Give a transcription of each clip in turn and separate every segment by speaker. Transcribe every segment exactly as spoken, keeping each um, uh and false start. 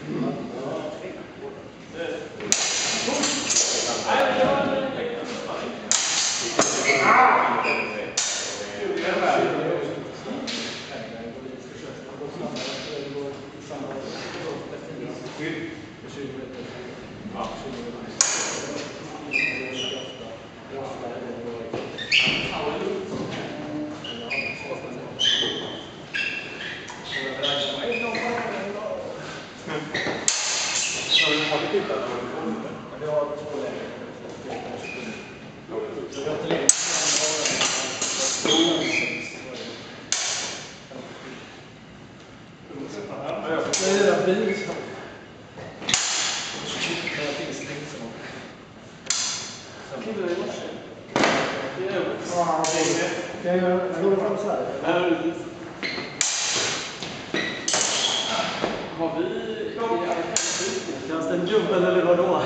Speaker 1: Har vi...
Speaker 2: Känns det en jubel eller vadå?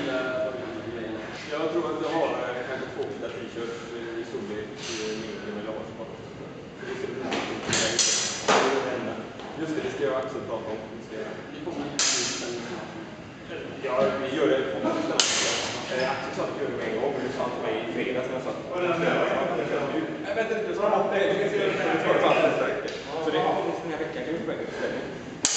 Speaker 1: Jag tror att jag har kanske två vita t-shirts i storlek mindre med large på. Just det, det ska jag också prata om. Vi kommer Ja, vi gör det på måndag. Axel sa att vi gör det med en gång, men du sa till mig i fredags när jag sa att jag vet inte, så har det. Du kan se det. Så det har vi den här veckan. Kan vi få väg till ställning?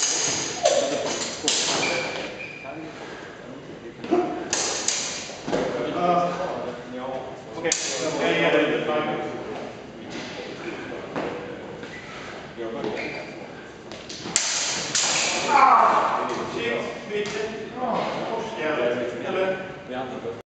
Speaker 1: Okej, jag ger dig lite fram. Jag börjar. Ah! Shit, mitt. Ja, eller?